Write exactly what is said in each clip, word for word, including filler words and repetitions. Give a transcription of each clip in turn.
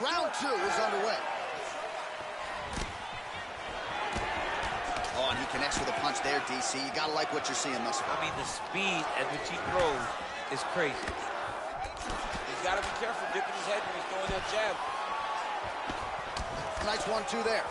Round two is underway. Oh, and he connects with a punch there, D C. You gotta like what you're seeing thus far. I mean, the speed at which he throws is crazy. He's got to be careful dipping his head when he's throwing that jab. Nice one, two there.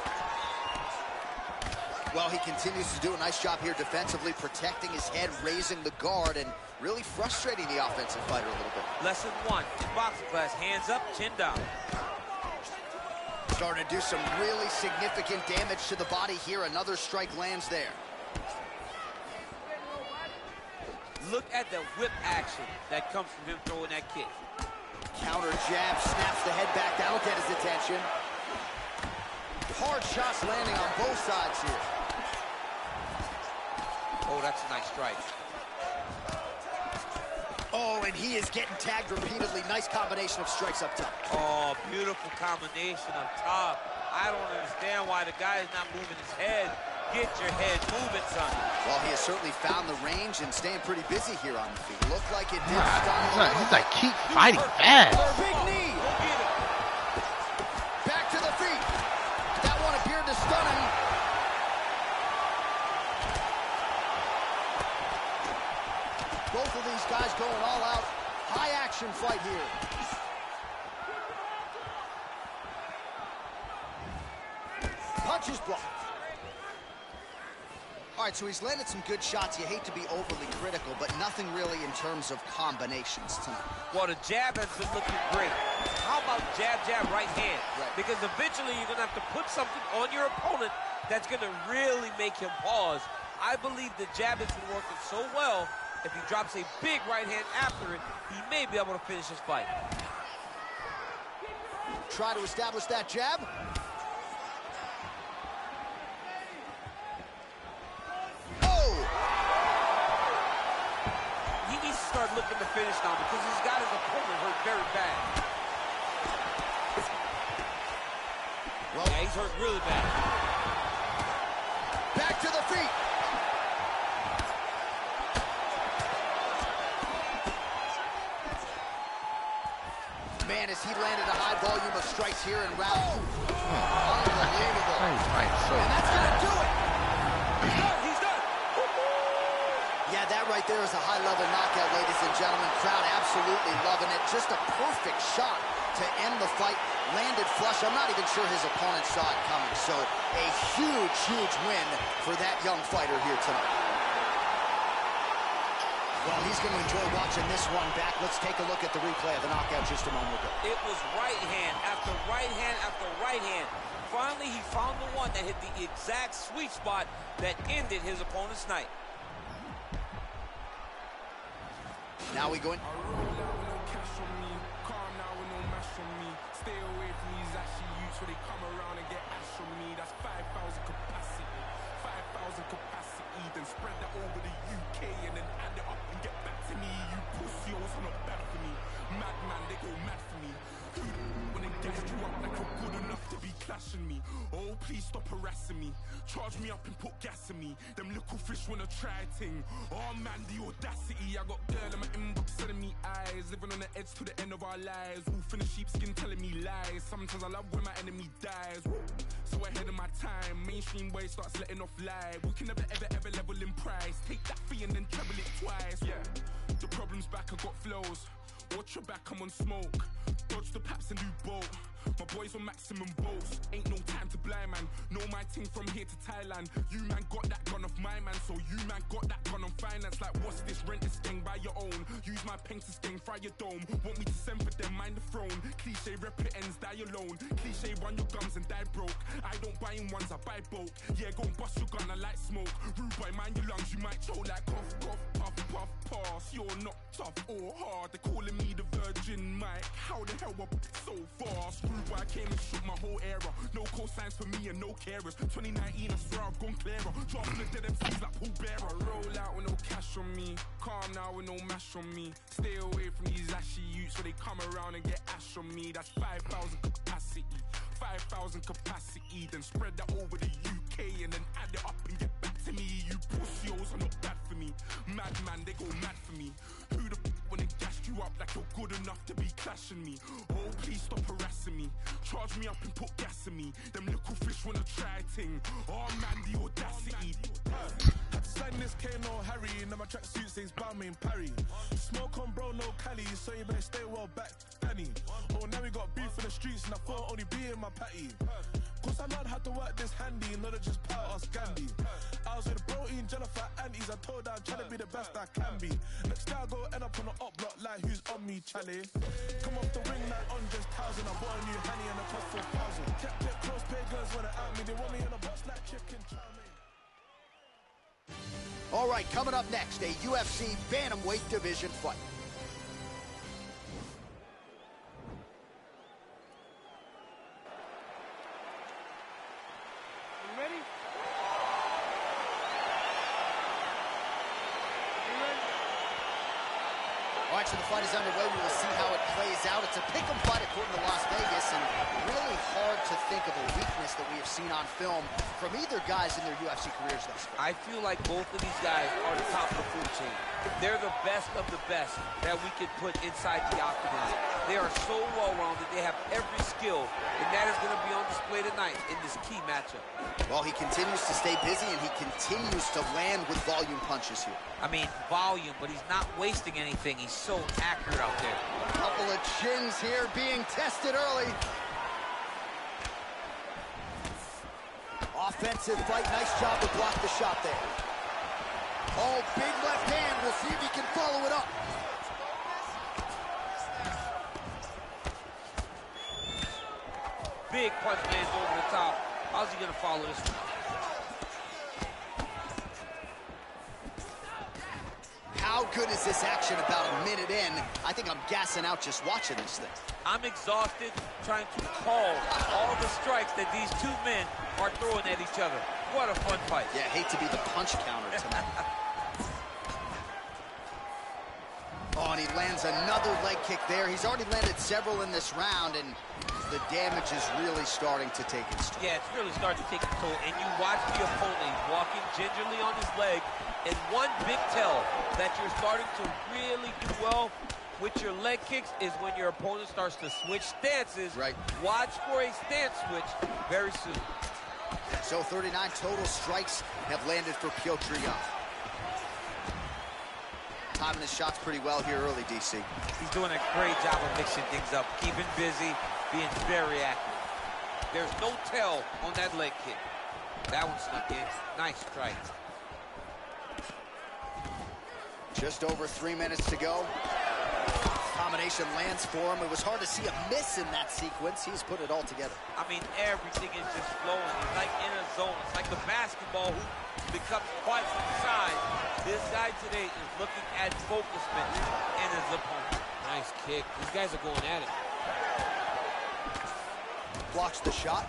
Well, he continues to do a nice job here defensively, protecting his head, raising the guard, and really frustrating the offensive fighter a little bit. Lesson one in boxing class, hands up, chin down. Starting to do some really significant damage to the body here. Another strike lands there. Look at the whip action that comes from him throwing that kick. Counter jab, snaps the head back. That'll get his attention. Hard shots landing on both sides here. Oh, that's a nice strike. Oh, and he is getting tagged repeatedly. Nice combination of strikes up top. Oh, beautiful combination up top. I don't understand why the guy is not moving his head. Get your head moving, son. Well, he has certainly found the range and staying pretty busy here on the feet. Looked like it did. He's like, he's like keep fighting fast. Big knee. Back to the feet. That one appeared to stun him. Both of these guys going all out. High action fight here. Punches blocked. All right, so he's landed some good shots. You hate to be overly critical, but nothing really in terms of combinations tonight. Well, the jab has been looking great. How about jab, jab, right hand? Right. Because eventually you're going to have to put something on your opponent that's going to really make him pause. I believe the jab has been working so well. If he drops a big right hand after it, he may be able to finish his fight. Try to establish that jab. Oh! He needs to start looking to finish now because he's got his opponent hurt very bad. Well, yeah, he's hurt really bad. Back to the feet. Man, as he landed a high volume of strikes here in round two. Oh, unbelievable. Nice, nice, so and that's going to do it. He's done, he's done. Yeah, that right there is a high-level knockout, ladies and gentlemen. Crowd absolutely loving it. Just a perfect shot to end the fight. Landed flush. I'm not even sure his opponent saw it coming. So a huge, huge win for that young fighter here tonight. Well, he's going to enjoy watching this one back. Let's take a look at the replay of the knockout just a moment ago. It was right hand after right hand after right hand. Finally, he found the one that hit the exact sweet spot that ended his opponent's night. Now we go in. Stay away from these ashy youths where they come around and get ash on me. That's five thousand capacity. five thousand capacity. Then spread that over the U K and then add it up and get back to me. You pussies are not bad for me. Madman, they go mad for me. When they gassed you up like you're good enough to be clashing me. Oh, please stop harassing me. Charge me up and put gas in me. Them little fish wanna try ting. Oh man, the audacity. I got girl in my inbox telling me eyes. Living on the edge to the end of our lives. Wolf in the sheepskin telling me lies. Sometimes I love when my enemy dies. So ahead of my time. Mainstream way starts letting off live. We can never ever ever level in price. Take that fee and then treble it twice. Yeah, the problem's back, I got flows. Watch your back, I'm on smoke. Dodge the paps and do both. My boys on maximum bolts. Ain't no time to blind man. Know my ting from here to Thailand. You man got that gun off my man. So you man got that gun on finance. Like what's this? Rent this thing by your own. Use my pen to sting, fry your dome. Want me to send for them, mind the throne. Cliche rep it ends, die alone. Cliche run your gums and die broke. I don't buy in ones, I buy bulk. Yeah, go and bust your gun, I like smoke. Rude boy, mind your lungs, you might choke like cough, cough, puff, puff, pass. You're not tough or hard. They're calling me the Virgin Mike. How the hell up so fast? Rude boy, I came and shook my whole era. No cosigns for me and no carers. twenty nineteen, I swear I've gone clearer. Dropping the dead M Cs like Paul Bearer. Roll out with no cash on me. Calm now with no mash on me. Stay away from these ashy youths where they come around and get ash on me. That's five thousand capacity. five thousand capacity. Then spread that over the U K and then add it up and get back to me. You pussies are not bad for me. Madman, they go mad for me. Who the f wanna gas you you up like you're good enough to be clashing me. Oh, please stop harassing me. Charge me up and put gas in me. Them little fish wanna try ting. Oh man, the audacity. Sadness K, no Harry. Now my tracksuit says Balmain Parry. Smoke on bro, no Cali. So you better stay well back, Danny. Oh, now we got beef in the streets and I thought only be in my patty. Cause I learned how to work this handy, not to just pout us Gandhi. I was with bro eating Jennifer aunties. I told her I'm trying to be the best I can be. Next day I go end up on the up block like who's on me, Charlie. Come off the ring like Andres Thousand. I bought a new honey and a cost four thousand. Kept it close, paid girls when it out me. They want me in a box like chicken chow mein. All right, coming up next, a U F C Bantamweight division fight. You ready? You ready? All right, so the fight is underway. We will see how it plays out. It's a pick'em fight according to Las Vegas, and really hard to think of a weakness that we have seen on film from either guys in their U F C careers thus far. I feel like both of these guys are the top of the food chain. They're the best of the best that we could put inside the octagon. They are so well-rounded. They have every skill, and that is going to be on display tonight in this key matchup. Well, he continues to stay busy, and he continues to land with volume punches here. I mean, volume, but he's not wasting anything. He's so accurate out there. A couple of chins here being tested early. Offensive fight, nice job to block the shot there. Oh, big left hand. We'll see if he can follow it up. Big punch lands over the top. How's he gonna follow this one? How good is this action about a minute in? I think I'm gassing out just watching this thing. I'm exhausted trying to call all the strikes that these two men are throwing at each other. What a fun fight. Yeah, hate to be the punch counter tonight. Oh, and he lands another leg kick there. He's already landed several in this round, and the damage is really starting to take its toll. Yeah, it's really starting to take its toll. And you watch the opponent, he's walking gingerly on his leg. And one big tell that you're starting to really do well with your leg kicks is when your opponent starts to switch stances. Right. Watch for a stance switch very soon. So thirty-nine total strikes have landed for Petr Yan. Timing his shots pretty well here early, D C. He's doing a great job of mixing things up, keeping busy, being very active. There's no tell on that leg kick. That one snuck in. Nice strike. Just over three minutes to go. Combination lands for him. It was hard to see a miss in that sequence. He's put it all together. I mean, everything is just flowing. It's like in a zone. It's like the basketball who becomes quiet from the side. This guy today is looking at focusment in his opponent. Nice kick. These guys are going at it. Blocks the shot.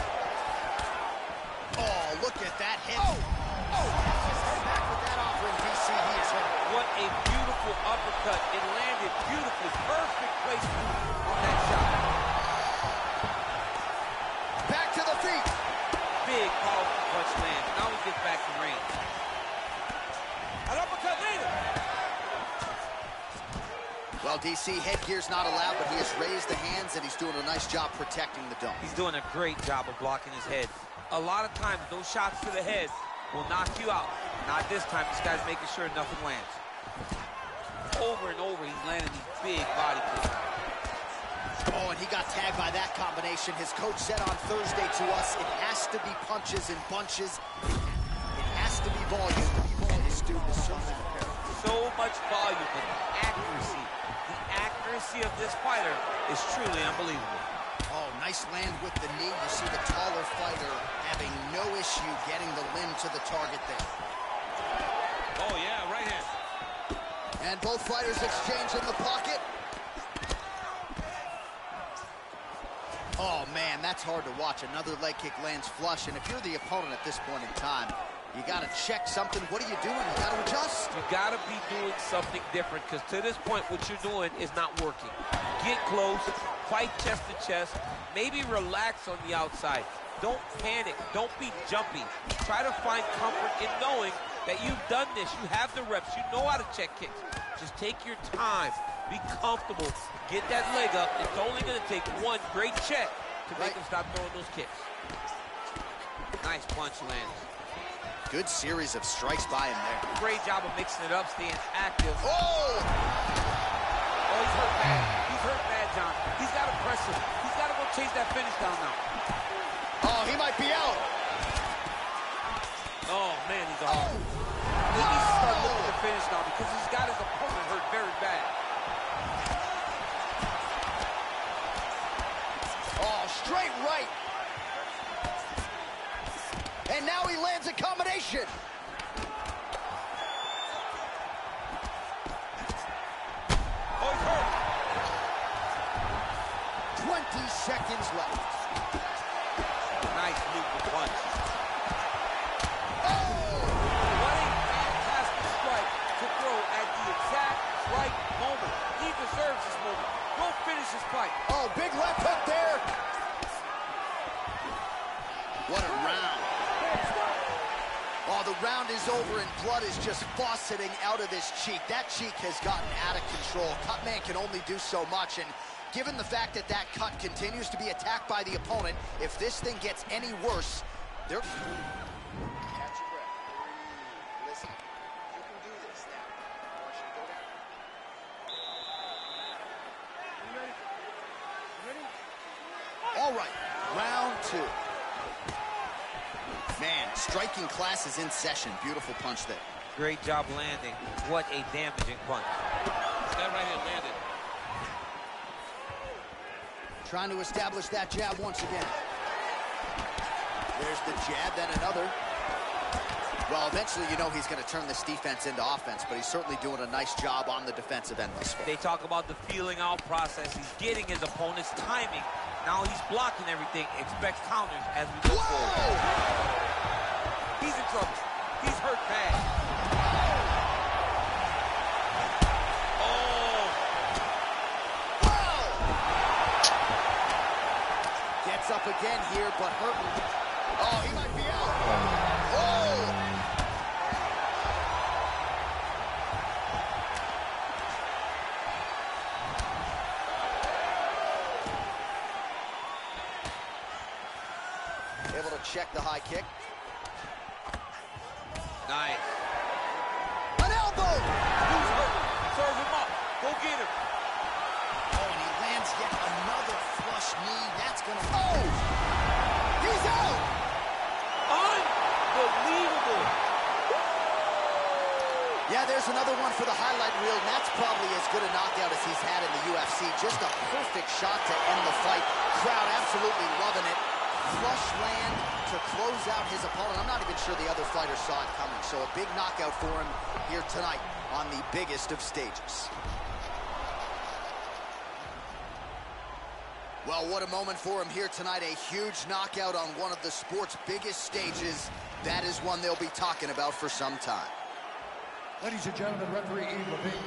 Oh, look at that hit. Oh, oh, back with that offering, D C. He is hit. What a beautiful uppercut. It landed beautifully. Perfect placement on that shot. Back to the feet. Big, powerful punch land. Now he gets back to range. An uppercut later. Well, D C, headgear's not allowed, but he has raised the hands, and he's doing a nice job protecting the dome. He's doing a great job of blocking his head. A lot of times, those shots to the head will knock you out. Not this time. This guy's making sure nothing lands. Over and over, he's landing these big body kicks. Oh, and he got tagged by that combination. His coach said on Thursday to us, it has to be punches and bunches. It has to be volume. And this dude is certainly prepared. So much volume, but the accuracy, the accuracy of this fighter is truly unbelievable. Oh, nice land with the knee. You see the taller fighter having no issue getting the limb to the target there. Oh, yeah, right hand. And both fighters exchange in the pocket. Oh, man, that's hard to watch. Another leg kick lands flush, and if you're the opponent at this point in time, you got to check something. What are you doing? You got to adjust. You got to be doing something different, because to this point, what you're doing is not working. Get close, fight chest to chest, maybe relax on the outside. Don't panic. Don't be jumpy. Try to find comfort in knowing that you've done this. You have the reps. You know how to check kicks. Just take your time. Be comfortable. Get that leg up. It's only going to take one great check to make Right. him stop throwing those kicks. Nice punch lands. Good series of strikes by him there. Great job of mixing it up, staying active. Oh! Oh, he's hurt bad. He's hurt bad, John. He's got to press him. He's got to go chase that finish down now. Oh, he might be out. Oh, man, he's off. He needs to start looking to finish now because he's got his opponent hurt very bad. Oh, straight right. And now he lands a combination. Oh, he's hurt. twenty seconds left. Nice looping punch. Oh! What a fantastic strike to throw at the exact right moment. He deserves this moment. Go finish his fight. Oh, big left hook there. What a round. Oh, the round is over and blood is just fauceting out of this cheek. That cheek has gotten out of control. Cutman can only do so much, and given the fact that that cut continues to be attacked by the opponent, if this thing gets any worse, they're... Catch your breath. Breathe. Listen, you can do this now. I want you to go down. You ready? You ready? All right, round two. Man, striking class is in session. Beautiful punch there. Great job landing. What a damaging punch. That right hand landed. Trying to establish that jab once again. There's the jab, then another. Well, eventually you know he's going to turn this defense into offense, but he's certainly doing a nice job on the defensive end thus far. They talk about the feeling out process. He's getting his opponent's timing. Now he's blocking everything. Expects counters as we go Whoa! forward. He's in trouble. He's hurt bad. Oh! Wow! Gets up again here, but hurting. Oh, he might be out. Oh! Able to check the high kick. Nice. An elbow! Who's hurt? Serve him up. Go get him. Oh, and he lands yet another flush knee. That's gonna... Oh! He's out! Unbelievable. Yeah, there's another one for the highlight reel, and that's probably as good a knockout as he's had in the U F C. Just a perfect shot to end the fight. Crowd absolutely loving it. Flush land to close out his opponent. I'm not even sure the other fighter saw it coming. So a big knockout for him here tonight on the biggest of stages. Well, what a moment for him here tonight. A huge knockout on one of the sport's biggest stages. That is one they'll be talking about for some time. Ladies and gentlemen, referee Ian Levine.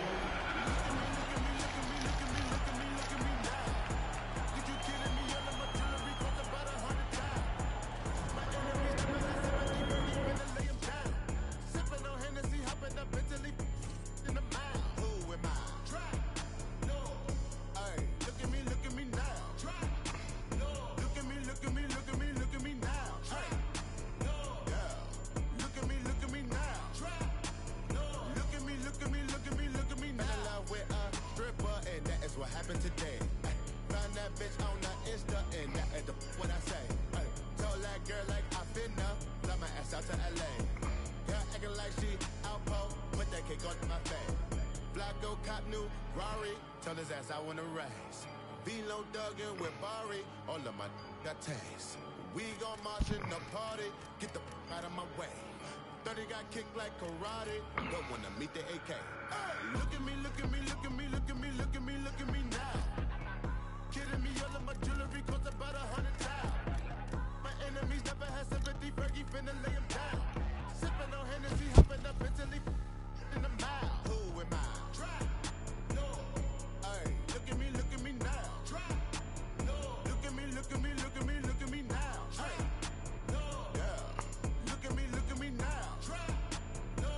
What happened today? Ay, found that bitch on the Insta and that at the what I say. Ay, told that girl like I finna fly my ass out to L A. Girl acting like she outpost, put that cake on my face. Flacco cop new Rari, told his ass I wanna race. Velo Duggan with Bari, all of my got taste. We gon' march in the party, get the out of my way. thirty got kicked like karate, don't wanna meet the A K. Ay, look at me, look at me, look at me, look at me, look at me, look at me now. Kidding me, all of my jewelry cost about a hundred thousand. My enemies never had sympathy, Fergie finna lay him down. Sipping on Hennessy, hopping up Italy in the mouth. Who am I? Try. No. Ay, look at me, look at me now. Try. No. Look at me, look at me, look at me, look at me now. Ay. No. Yeah. Look at me, look at me now. Try. No.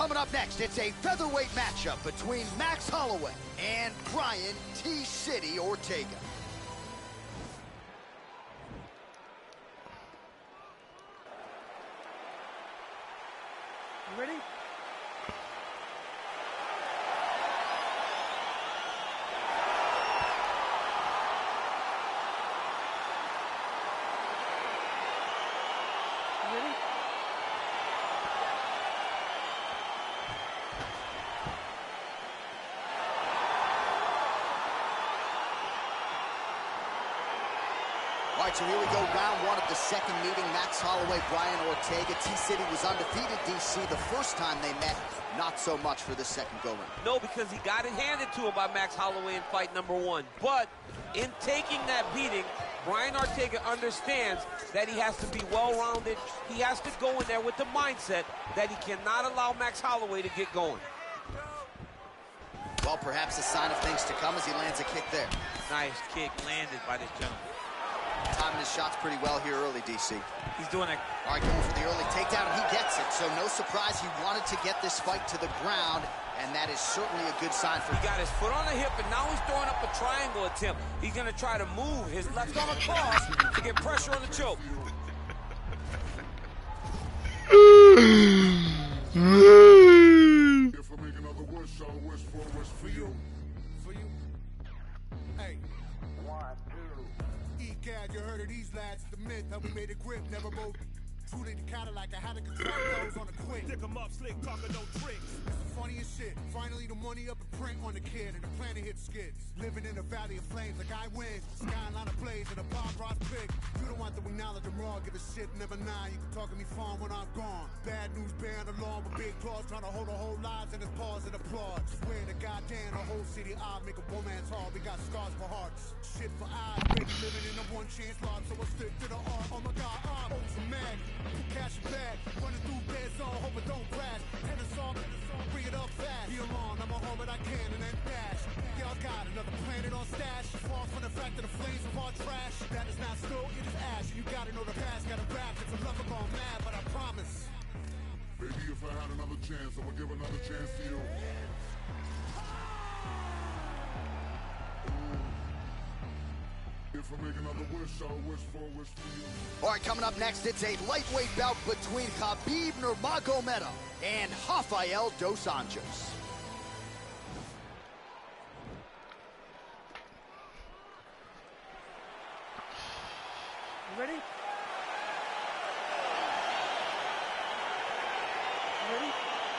coming up next, it's a featherweight matchup between Max Holloway and Brian T-City Ortega. You ready? You ready? All right, so here we go, round one of the second meeting. Max Holloway, Brian Ortega. T-City was undefeated, D C, the first time they met. Not so much for the second go-round. No, because he got it handed to him by Max Holloway in fight number one. But in taking that beating, Brian Ortega understands that he has to be well-rounded. He has to go in there with the mindset that he cannot allow Max Holloway to get going. Well, perhaps a sign of things to come as he lands a kick there. Nice kick landed by this gentleman. Timing his shots pretty well here early, D C. He's doing it. All right, going for the early takedown, and he gets it. So no surprise, he wanted to get this fight to the ground, and that is certainly a good sign for him. He got his foot on the hip, and now he's throwing up a triangle attempt. He's going to try to move his left arm across to get pressure on the choke. If I make another wish, I'll wish for a wish for you. For you. Hey. E-Cad, you heard of these lads, the myth, how we made a grip, never broke. Truly the Cadillac, I had to control those on a quick. Dick 'em up, slick, talking no tricks. It's the funniest shit. Finally the money up and print on the kid, and the planet hit skids. Living in a valley of flames, like I win. Skyline of blaze, and a pop rock pick. You don't want to acknowledge I'm raw, give a shit, never nine. You can talk to me fun when I'm gone. Bad news bearing along with big claws, trying to hold a whole lives in his paws and applaud. Swear to goddamn, the whole city I make a woman's heart. We got scars for hearts, shit for eyes. Baby living in a one chance life, so I stick to the art. Oh my god, I'm so mad. Cash it back, running through bed zone, hope it don't crash. Tennis song, bring it up fast. Be alone, I'm a home, but I can and then dash. Y'all got another planet on stash. Far from the fact that the flames of our trash. That is not snow, it is ash. You gotta know the past, gotta rap. It's a love gone mad, but I promise. Baby, if I had another chance, I would give another chance to you. If I make another wish, I'll wish for a wish for you. All right, coming up next, it's a lightweight bout between Khabib Nurmagomedov and Rafael Dos Anjos. You ready? You ready?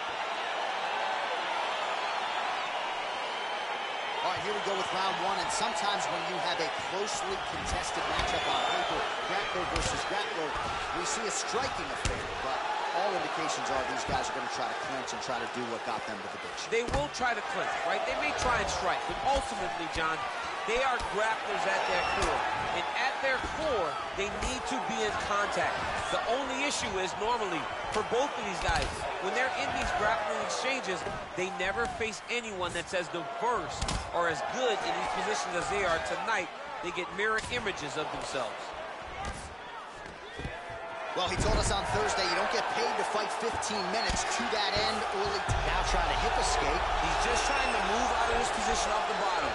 All right, here we go with round one, and sometimes when you have a closely contested matchup on paper, grappler versus grappler, we see a striking affair, but all indications are these guys are going to try to clinch and try to do what got them to the ditch. They will try to clinch, right? They may try and strike, but ultimately, John, they are grapplers at their core. And at their core, they need to be in contact. The only issue is normally, for both of these guys, when they're in these grappling exchanges, they never face anyone that's as diverse or as good in these positions as they are tonight. They get mirror images of themselves. Well, he told us on Thursday you don't get paid to fight fifteen minutes. To that end, early now trying to hip escape. He's just trying to move out of this position off the bottom.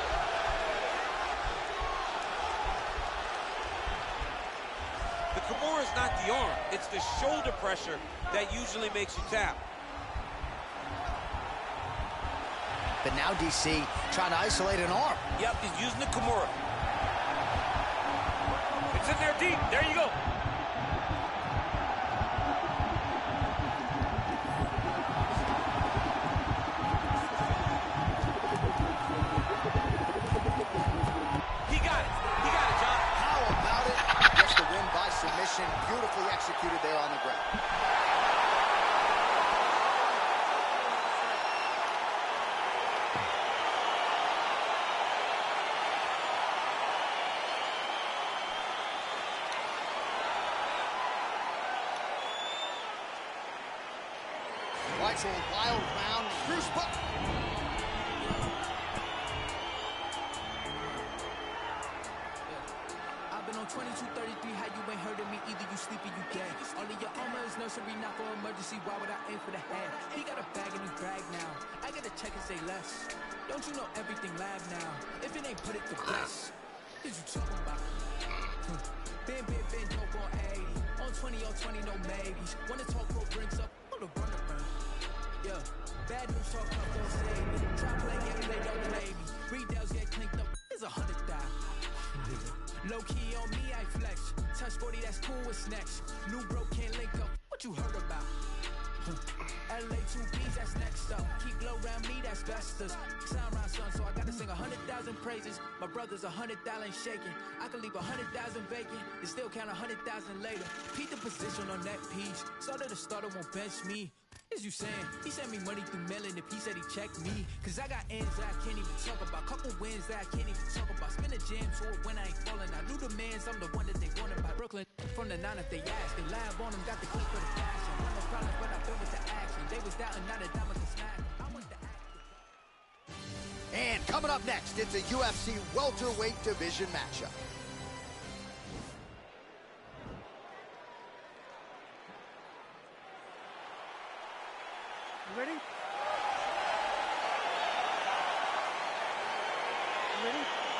The Kimura is not the arm. It's the shoulder pressure that usually makes you tap. But now D C trying to isolate an arm. Yep, he's using the Kimura. It's in there deep. There you go. He got it. He got it, John. How about it? Gets the win by submission. Beautifully executed there on the ground. All right, so a wild round. Bruce Butler. I've been on twenty-two thirty-three, how you ain't heard of me either, you sleepy, you dead. All of your armor is nursery, not for emergency, why would I paying for the head. He got a bag and he brag now. I gotta check and say less. Don't you know everything live now? If it ain't put it to rest, what you talking about? Hmm. Been, been, been dope on eighty. On twenty, on twenty, no maybes. When the talk pro brings up, on the run around. Yeah, bad news talk up, don't save me. Try play, get play, don't play me. Redells get clinked up, it's a hundred thousand. Low key on me, I flex. Touch forty, that's cool, what's next? New bro can't link up, what you heard about? L A two B's, that's next up. Keep low around me, that's besters. Sound round son, so I gotta sing a hundred thousand praises. My brother's a hundred thousand shaking. I can leave a hundred thousand vacant and still count a hundred thousand later. Peep the position on that piece. Started the starter won't bench me. Is you saying? He sent me money through mailing if he said he checked me. Cause I got ends that I can't even talk about. Couple wins that I can't even talk about. Spin a jam tour when I ain't falling. I knew the mans, I'm the one that they wanted by Brooklyn. From the nine if they ask. They live on them, got the clip for the passion. Got no problems, but I built with the action. They was doubting, now the diamonds can smack. I was the actor. And coming up next, it's a U F C welterweight division matchup. You ready? You ready?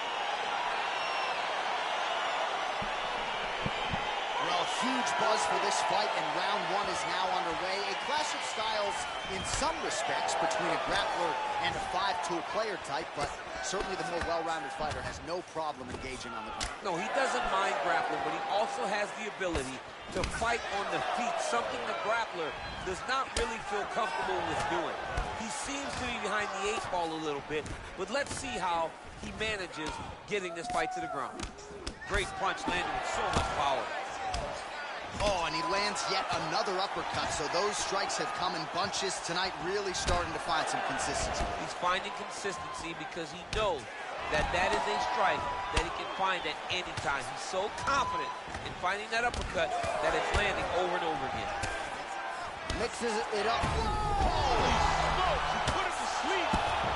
Well, huge buzz for this fight, and round one is now underway. A clash of styles in some respects between a grappler and a five-tool player type, but certainly the more well-rounded fighter has no problem engaging on the ground. No, he doesn't mind grappling, but he also has the ability to fight on the feet, something the grappler does not really feel comfortable with doing. He seems to be behind the eight ball a little bit, but let's see how he manages getting this fight to the ground. Great punch landed with so much power. Oh, and he lands yet another uppercut, so those strikes have come in bunches tonight, really starting to find some consistency. He's finding consistency because he knows that that is a strike that he can find at any time. He's so confident in finding that uppercut that it's landing over and over again. Mixes it up. Holy smokes, he put him to sleep.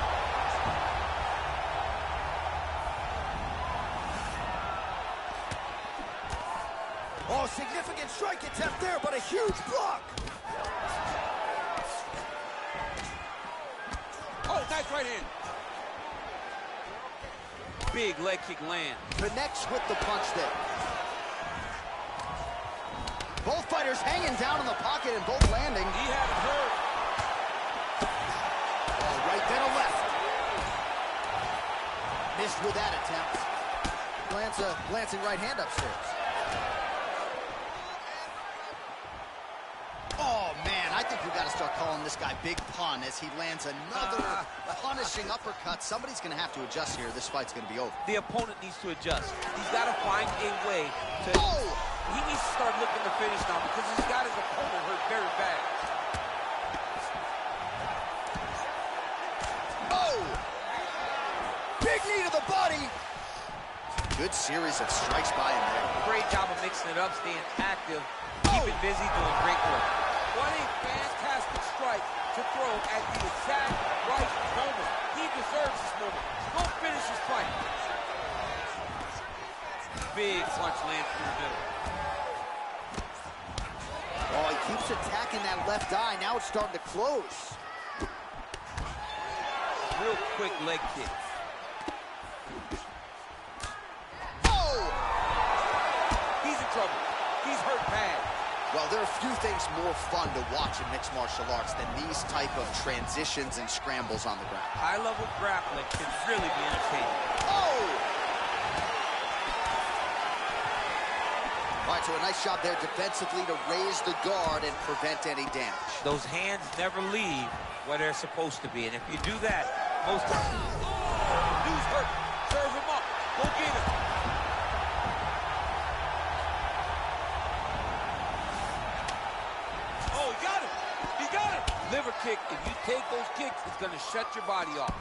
Oh, significant strike attempt there, but a huge block. Oh, nice right hand. Big leg kick land. Connects with the punch there. Both fighters hanging down in the pocket and both landing. He had it hurt. Oh, right then a left. Missed with that attempt. Glance a glancing right hand upstairs. Oh, man, I think we've got to start calling this guy Big Pun as he lands another uh, punishing uppercut. Somebody's going to have to adjust here. This fight's going to be over. The opponent needs to adjust. He's got to find a way to... Oh! He needs to start looking to finish now because he's got his opponent hurt very bad. Oh! Big knee to the body! Good series of strikes by him there. Great job of mixing it up, staying active, keeping busy, doing great work. What a fantastic strike to throw at the exact right moment. He deserves this moment. Go finish his fight. Big punch lands through the middle. Oh, he keeps attacking that left eye. Now it's starting to close. Real quick leg kick. Oh! He's in trouble. He's hurt bad. Well, there are few things more fun to watch in mixed martial arts than these type of transitions and scrambles on the ground. High-level grappling can really be entertaining. Oh! All right, so a nice job there defensively to raise the guard and prevent any damage. Those hands never leave where they're supposed to be, and if you do that, most times... Oh, dude's hurt. Serve him up. Go get him. Oh, he got him. He got him. Liver kick. If you take those kicks, it's going to shut your body off.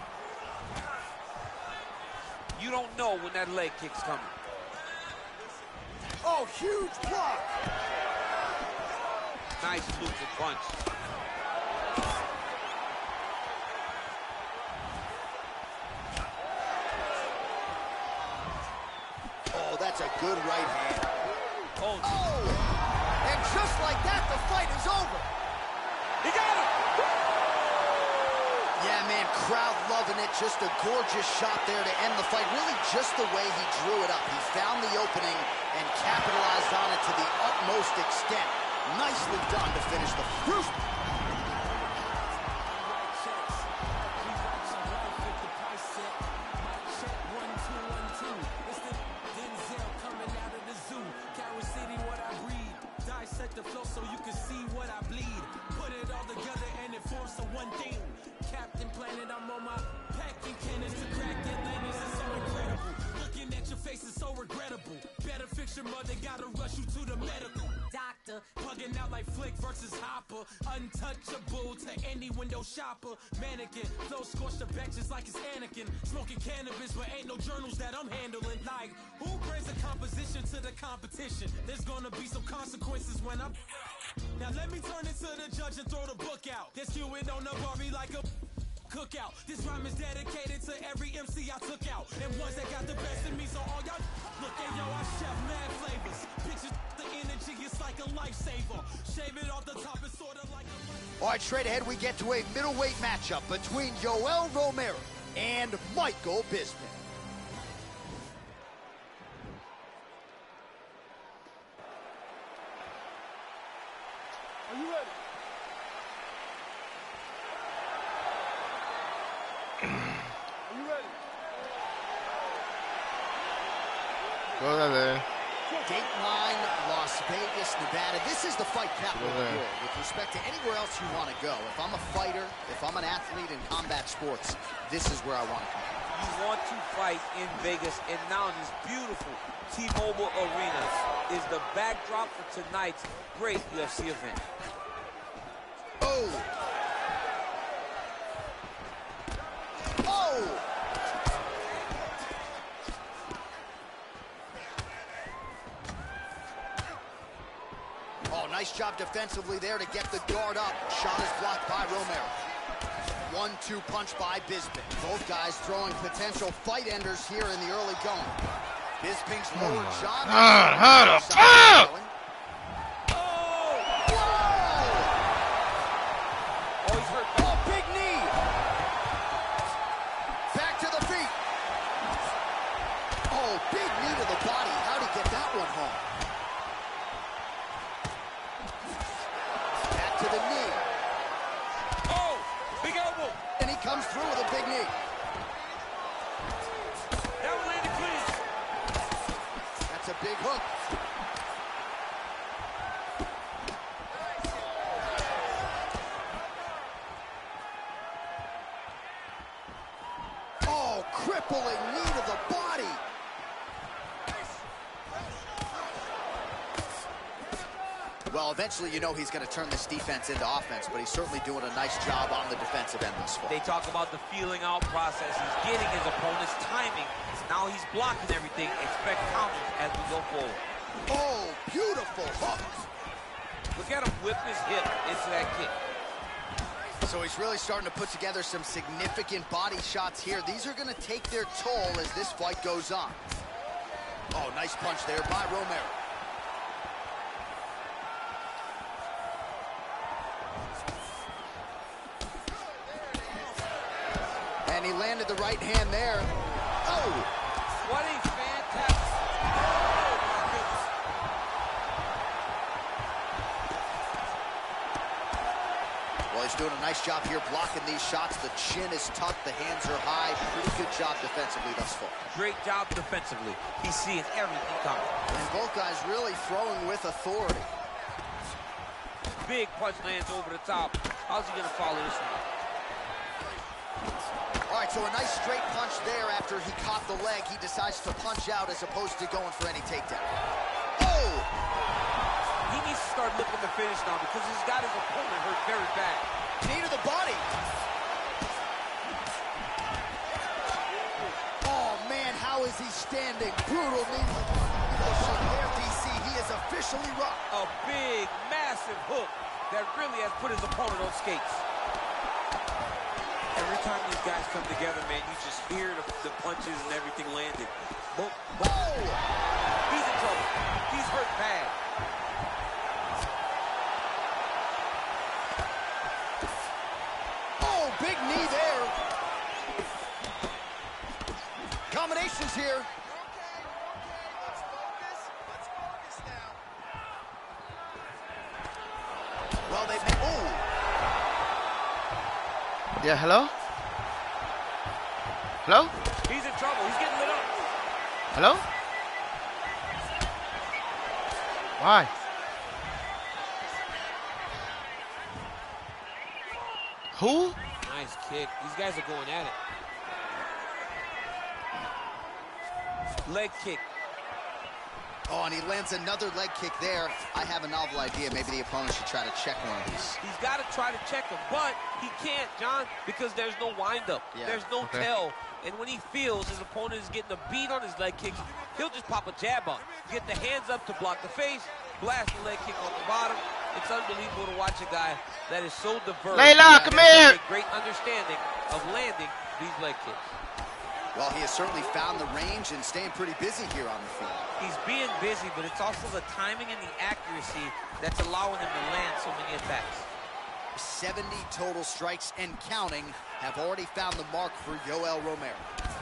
You don't know when that leg kick's coming. Oh, huge block! Nice looping punch. Oh, that's a good right hand. Oh, Oh! And just like that, the fight is over. He got him! Yeah, man, crowd loving it. Just a gorgeous shot there to end the fight. Really just the way he drew it up. He found the opening and capitalized on it to the utmost extent. Nicely done to finish the first. The flow so you can see what I bleed. Put it all together and it forms the one thing. Captain Planet, I'm on my packing cannons to crack Atlantis. It's so incredible. Looking at your face is so regrettable. Better fix your mother, gotta rush you to the medical doctor. Plugging out like Flick versus Hopper. Untouchable to any window shopper. Mannequin, flow scorched the back just like it's Anakin. Smoking cannabis, but ain't no journals that I'm handling. Like, who brings a composition to the competition? There's gonna be some consequences when I'm. Now let me turn it to the judge and throw the book out. This you it on the Barbie like a cookout. This rhyme is dedicated to every M C I took out. And ones that got the best in me, so all y'all look at yo, I chef mad flavors. Pictures the energy, it's like a lifesaver. Shave it off the top, it's sort of like a. All right, straight ahead, we get to a middleweight matchup between Yoel Romero and Michael Bisping. Are you ready? Are you ready? Go there. Dateline, Las Vegas, Nevada. This is the fight capital of the world with respect to anywhere else you want to go. If I'm a fighter, if I'm an athlete in combat sports, this is where I want to come. You want to fight in Vegas, and now this beautiful T-Mobile Arena is the backdrop for tonight's great U F C event. Oh! Oh! Oh, nice job defensively there to get the guard up. Shot is blocked by Romero. one two punch by Bisping. Both guys throwing potential fight enders here in the early going. Bisping's lower Oh jaw. God, how the fuck? Oh, he's hurt. Oh, big knee. Back to the feet. Oh, big knee to the body. How'd he get that one home? Back to the knee. Oh, big elbow. And he comes through with a big knee. That one landed clean. That's a big hook. Oh, crippling knee to the body. Well, eventually you know he's going to turn this defense into offense, but he's certainly doing a nice job on the defensive end thus far. They talk about the feeling out process. He's getting his opponent's timing. Now he's blocking everything. Expect counters as we go forward. Oh, beautiful hook. Look at him whip his hip into that kick. So he's really starting to put together some significant body shots here. These are going to take their toll as this fight goes on. Oh, nice punch there by Romero. And he landed the right hand there. Oh! What a fantastic... Oh, my goodness. Well, he's doing a nice job here blocking these shots. The chin is tucked, the hands are high. Pretty good job defensively thus far. Great job defensively. He's seeing everything coming. And both guys really throwing with authority. Big punch lands over the top. How's he gonna follow this one? All right, so a nice straight punch there after he caught the leg. He decides to punch out as opposed to going for any takedown. Oh! He needs to start looking to finish now because he's got his opponent hurt very bad. Knee to the body. Oh, man, how is he standing? Brutal knee. There, D C, he is officially rocked. A big, massive hook that really has put his opponent on skates. Every time these guys come together, man, you just hear the, the punches and everything landed. Boom, boom. Oh! He's in trouble. He's hurt bad. big knee there. Combinations here. Well, they've made, ooh. Yeah, hello? Hello? He's in trouble. He's getting lit up. Hello? Why? Who? Nice kick. These guys are going at it. Leg kick. Oh, and he lands another leg kick there. I have a novel idea. Maybe the opponent should try to check one of these. He's got to try to check him, but he can't, John, because there's no windup. Yeah. There's no Okay. tell. And when he feels his opponent is getting a beat on his leg kicks, he'll just pop a jab up. Get the hands up to block the face, blast the leg kick on the bottom. It's unbelievable to watch a guy that is so diverse. Layla, come here. A great understanding of landing these leg kicks. Well, he has certainly found the range and staying pretty busy here on the field. He's being busy, but it's also the timing and the accuracy that's allowing him to land so many attacks. seventy total strikes and counting have already found the mark for Yoel Romero.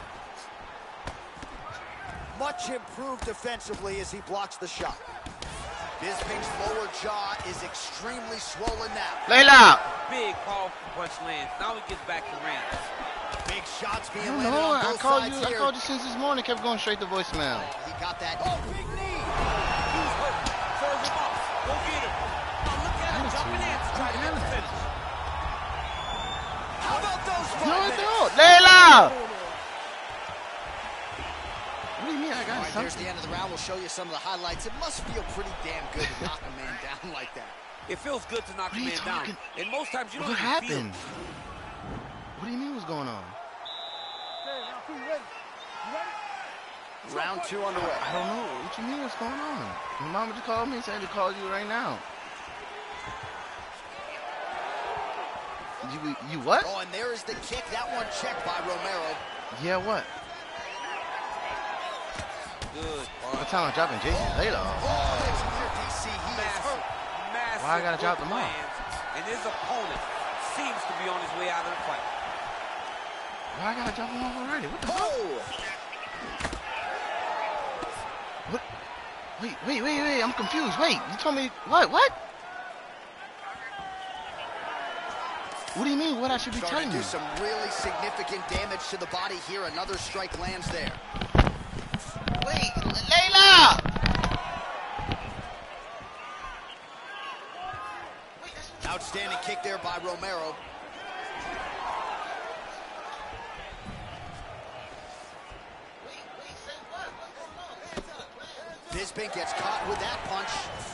Much improved defensively as he blocks the shot. Bisping's lower jaw is extremely swollen now. Layla! Big, powerful punch lands. Now he gets back to range. Big shots being I don't landed know. on I both called sides you. I here. called you since this morning. Kept going straight to voicemail. He got that. Oh, big knee! He's hurt. Serve him off. Go get him. Now look at him jumping in to try to get the finish. How about those five No, I minutes? don't. Layla! What do you mean? I got All right, there's something. the end of the round. We'll show you some of the highlights. It must feel pretty damn good to knock a man down like that. It feels good to knock What a are you man down. talking- And most times you don't What even happened? feel it. What do you mean? What's going on? Okay, now two, ready? You ready? Round two underway. I don't know. What you mean? What's going on? My mama just called me and said to call you right now. You you what? Oh, and there is the kick. That one checked by Romero. Yeah, what? Good. What time I'm dropping Jason Layla off? Oh, there's your D C. He is Massive, hurt. massive Why I gotta drop hook them off? lands, and his opponent seems to be on his way out of the fight. Why I gotta drop him off already? What the fuck? Oh! What? Wait, wait, wait, wait. I'm confused. Wait, you told me what? What? What do you mean? What I should be Starting telling to do you? some really significant damage to the body here. Another strike lands there. Wait, Layla! Outstanding kick there by Romero. Bisping gets caught with that punch.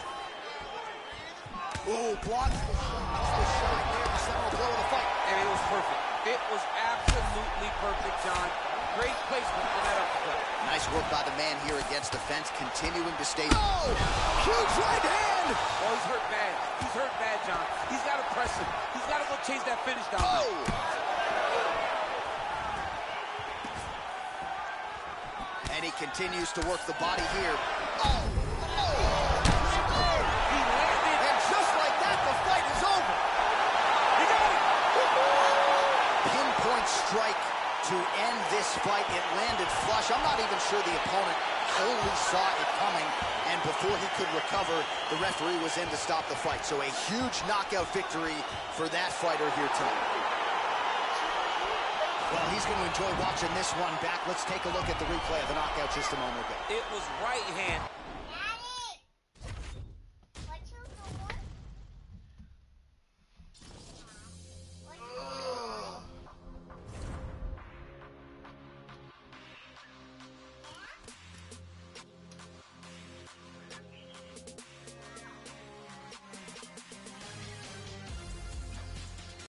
Ooh, blocked the shot there, the central blow of the fight. And it was perfect. It was absolutely perfect, John. Great placement on that uppercut. Nice work by the man here against the fence, continuing to stay. Oh! Huge right hand! Oh, he's hurt bad. He's hurt bad, John. He's got to press him. He's got to go chase that finish down. Oh! And he continues to work the body here. Oh! Oh! He landed. And just like that, the fight is over. He got it. Pinpoint strike to end this fight. It landed flush. I'm not even sure the opponent wholly saw it coming. And before he could recover, the referee was in to stop the fight. So a huge knockout victory for that fighter here tonight. Well, he's going to enjoy watching this one back. Let's take a look at the replay of the knockout just a moment ago. It was right hand.